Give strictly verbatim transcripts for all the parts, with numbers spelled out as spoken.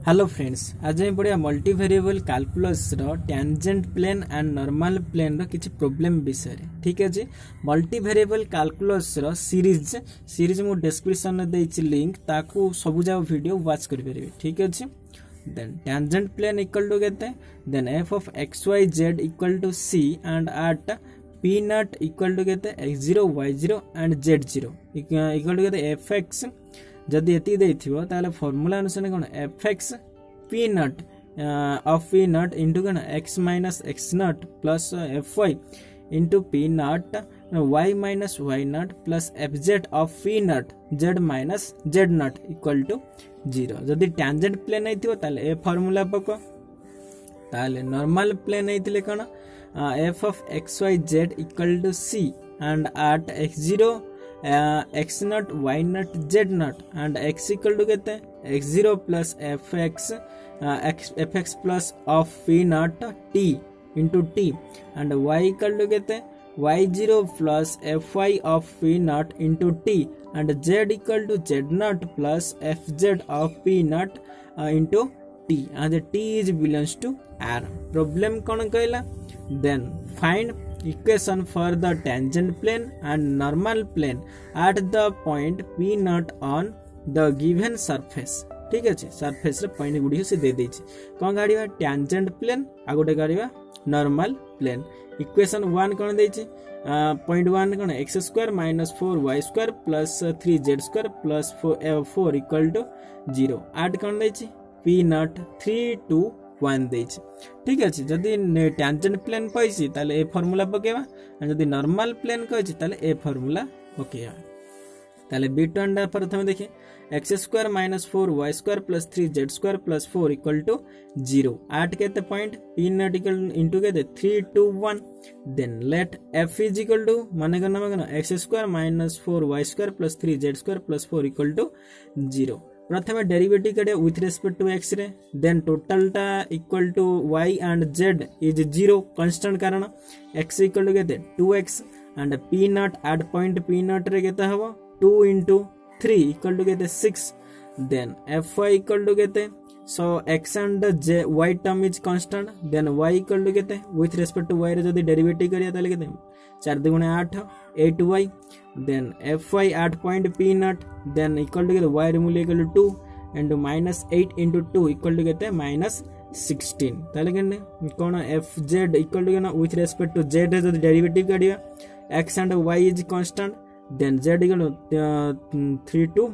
Hello friends, आज हम पढ़िया मल्टी वेरिएबल कैलकुलस रो tangent plane and normal plane रो किछि प्रॉब्लम विषय रे। ठीक है जी, मल्टी वेरिएबल कैलकुलस रो सीरीज सीरीज मु डिस्क्रिप्शन में देछि लिंक, ताकू सब जा वीडियो वॉच कर परिबे। ठीक है जी, then tangent plane equal to केते, then f of x y z equal to c and at p not equal to केते x zero y zero and z zero equal to केते f x. जदि एति देथिबो ताले formula अनुसार कोन f x p naught of p naught into कोन x minus x naught plus f y into p naught y minus y naught plus f z of p naught z minus z naught equal to zero. जदि tangent plane हेतिबो ताले ए formula पको, ताले normal plane हेतिले कोन f of x y z equal to c and at x zero Uh, x naught y naught z naught and x equal to get x zero plus fx uh, x fx plus of p naught t into t and y equal to get y zero plus fy of p naught into t and z equal to z naught plus fz of p naught uh, into t and t is belongs to R. Problem कौन कहला? Then find equation for the tangent plane and normal plane at the point P naught on the given surface. ठीक अच्छे, surface रे point गुडी से दे देछि। कोन गाड़ीबा tangent plane आ गोटे गाड़ीबा नॉर्मल प्लेन। इक्वेशन वन कोन देछि, पॉइंट वन कोन x square minus four y square plus three z square plus four equal to zero. At कोन देछि P naught three two one देछि। ठीक अछि, जदि टेंजेंट प्लेन कहछि ताले ए फार्मूला पकेबा, जदि नॉर्मल प्लेन कहछि ताले ए फार्मूला पकेबा। ताले बी टू अंडा प्रथम देखिए x square minus four y square plus three z square plus four equal to zero. At केते point p not equal into केते three two one. Then let f is equal to माने करना माने x square minus four y square plus three z square plus four equal to zero. प्रथम derivative कड़े with respect to x रे, then total टा equal to y and Z is zero constant कारण x equal to केते two x and p naught at point p naught रे केते हबो two into three equal to केते six. Then f y equal to केते, so x and z y term is constant, then y equal to केते with respect to y रे जदी derivative करिया ताले केते चार दुगुणे आठ eight y. Then f y at point p naught then equal to केते y remove equal to two into minus eight into two equal to केते माइनस सिक्सटीन। ताले केने कोन एफ जेड इक्वल टू केना विथ रेस्पेक्ट टू जेड रे जदी derivative करिया x and y is constant, then z equal to three two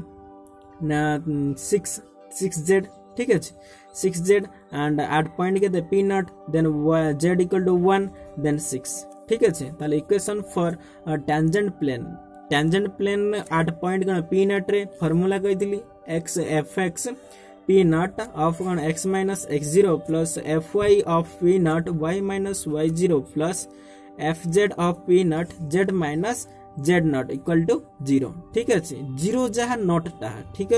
six six z. ठीक है, six z and at point केते p naught then z equal to one then six. ठीक है, ताले equation for tangent plane tangent plane at point कोन p naught रे formula कहितली x f x p naught of कोन x minus x zero plus f y of p naught y minus y zero plus f z of p naught z minus z naught equal to zero. ठीक है, zero जहा not ता। ठीक है,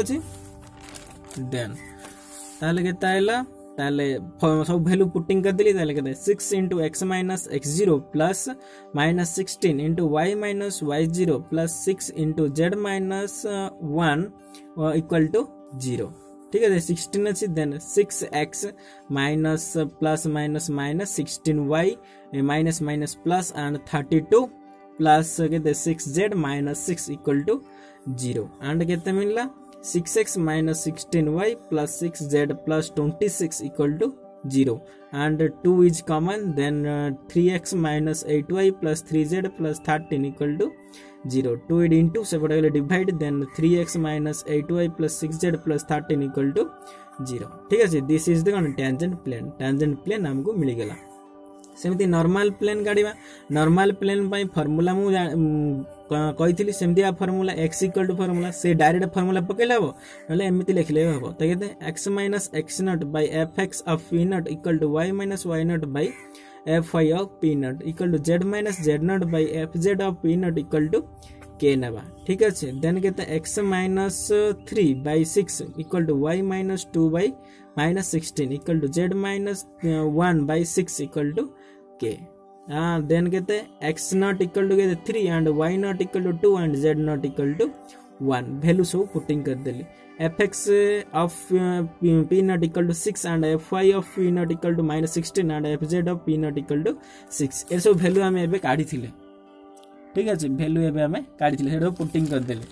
then ताले केता आइला, ताले सब वैल्यू पुटिंग कर दिली, ताले केते six into x minus x zero plus minus sixteen into y minus y zero plus six into z minus one equal to zero. ठीक है, सिक्सटीन अच्छी, then six x minus plus minus minus sixteen y minus minus plus and thirty two plus केते six z minus six equal to zero. And केते मिलला six x minus sixteen y plus six z plus twenty six equal to zero and two is common, then uh, three x minus eight y plus three z plus thirteen equal to zero. two it into सेपटे गले divide, then three x minus eight y plus six z plus thirteen equal to zero. ठीक है, this is the tangent plane tangent plane हमको मिल गला। सेमती normal plane गाड़ीबा, normal plane पाई फार्मूला मु कहितली सेमती आ formula x equal to formula से डायरेक्ट फार्मूला पकेले हबो, नले एमिति लिखले हबो। त केते x minus x naught by fx of p naught equal to y minus y naught by fy of p naught equal to z minus z naught by fz of p naught equal to k नेबा। ठीक अछि, then केते x minus three by six equal to y minus two by minus sixteen equal to z minus one by six equal to k। Then केते x not equal to केते three and y not equal to two and z not equal to one value सब putting कर देली f x of p not equal to six and f y of p not equal to minus sixteen and f z of p not equal to six ए सब value आम एबे काढ़ी थिले ठीक अछि वैल्यू एबे आम काढ़ी थिले हेडो पुटिंग कर देली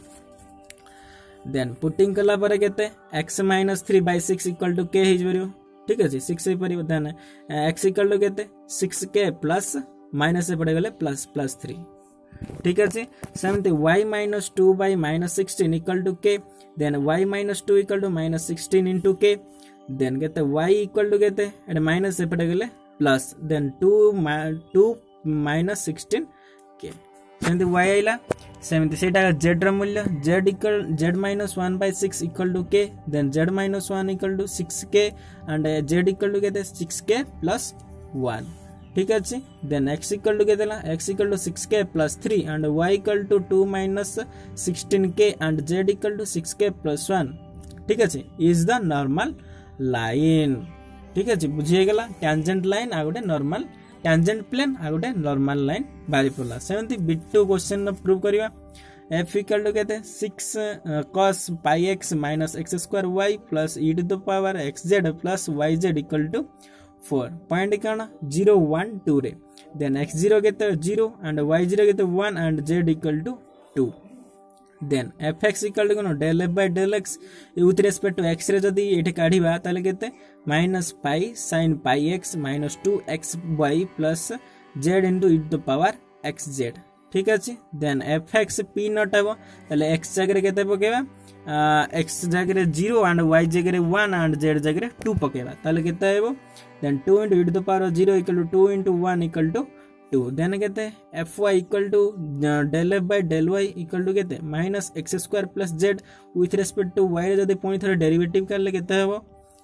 देन पुटिंग कला पर केते x minus three by six equal to k हिज परियो ठीक अछि सिक्स हे परियो देन x इक्वल टू केते सिक्स के प्लस माइनस से पड़े गले प्लस प्लस थ्री ठीक अछि सेमते y minus two by minus sixteen equal to k then y minus two equal to minus sixteen into k then केते y equal to केते eight minus से पड़े गले plus then two two minus sixteen k सेमते y आइला सेमते सेटा z र मूल्य z equal z minus one by six equal to k then z minus one equal to six k and z equal to केते six k plus one ठीक अछि then x equal to केतेला x equal to six k plus three and y equal to two minus sixteen k and z equal to six k plus one ठीक अछि is the normal line ठीक अछि बुझिए गेला tangent line आ गोटे normal tangent plane आ गोटे normal line बारी पड़ला सेमती बिटू क्वेश्चन प्रूव करबा f इक्वल टू केते six cos pi x minus x square y plus e to the power xz plus yz equal to four point कौन जीरो वन टू रे देन एक्स जीरो केते zero and y zero केते one and z equal to two then f x equal to कौन del f by del x with respect to x रे जदी एठी काढिबा ताले केते minus pi sin pi x minus two x y plus z into e to the power x z ठीक अछि then f x p not हेबो ताले एक्स जगह रे केते पकेबा एक्स जगह जीरो एंड वाई जगह वन एंड जेड जगह टू पकेबा ताले केते हेबो then two into e to the power of zero equal to two into one equal to two then केते fy equal to uh, del f by del y equal to केते minus x square plus z with respect to y रे जदी पुनी थरे derivative करले केते हेबो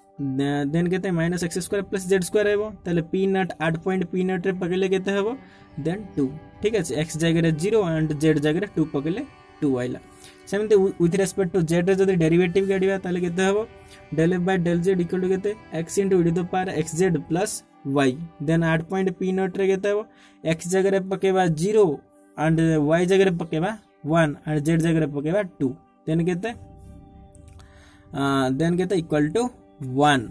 then केते minus x square plus z square हेबो तले p नॉट आठ पॉइंट p नॉट रे पकेले केते हेबो then टू ठीक अछि x जगह जीरो एंड z जगह टू पकेले टू आइला सेमते विथ रेस्पेक्ट टू z रे जदी डेरिवेटिव काढिबा ताले केते हेबो del f by del z equal to केते x into e to the power xz plus y then आठ पॉइंट p नॉट रे केते हेबो x जगह रे पकेबा जीरो एंड y जगह रे पकेबा वन एंड z जगह रे पकेबा टू देन केते देन केते इक्वल टू वन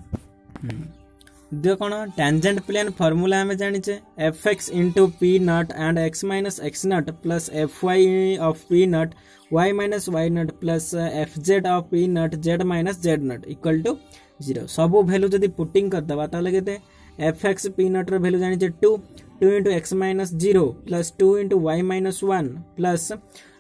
दे कोन टेंजेंट प्लेन फार्मूला हमें जानि छे fx into p not and x minus x not plus fy of p not y minus y not plus fz of p not z minus z not equal to zero सबो value जदी putting कर दबा ताले केते fx p not रो value जानि छे two two into x minus zero plus two into y minus one plus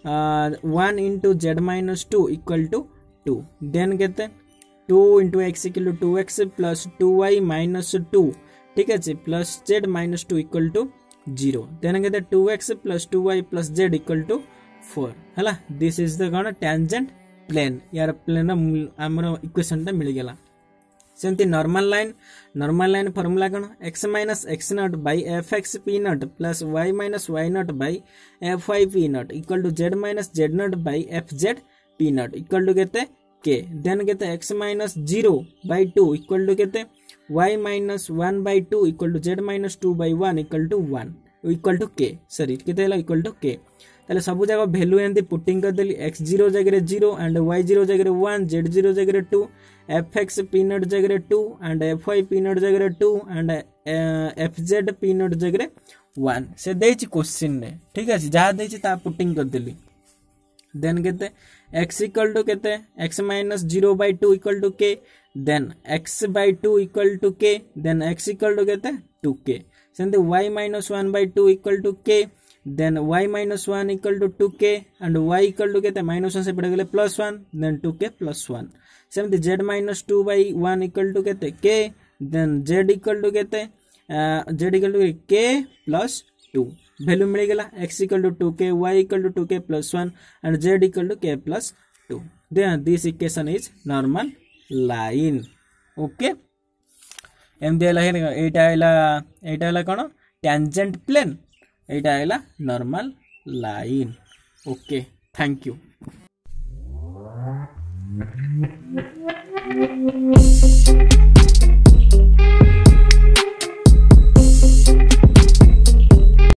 one into z minus two equal to two then केते two into x equal to two x plus two y minus two ठीक है plus z minus two equal to zero then केते two x plus two y plus z equal to four हला this is the कोन tangent plane यार plane हमरो equation ता मिल गेला सेमती normal line normal line formula कोन x minus x not by fx p not plus y minus y not by fy p not equal to z minus z not by fz p not equal to केते k then केते x minus zero by two equal to केते y minus one by two equal to z minus two by one equal to one equal to k sorry केते हला equal to k ताले सब जगह value एंती putting कर देली x zero जगह जीरो एंड y जीरो जगह वन z जीरो जगह टू fx p नॉट जगह two and fy p not जगह two and fz p not जगह वन से देछि क्वेश्चन रे ठीक है जहा देछि ता पुटिंग कर देली देन केते x इक्वल टू केते x minus zero by two equal to k then x by two equal to k then x equal to केते टू k सेंते y minus one by two equal to k then y minus one equal to two k and y equal to केते minus one से पड़ गेले plus one then two k plus one सेंते z minus two by one equal to केते k then z equal to केते z equal to k plus two value मिल गेला x equal to two k y equal to two k plus one and z equal to k plus two then this equation is normal line okay एम देला है एटा आइला एटा आइला कोन tangent plane एटा आइला normal line okay thank you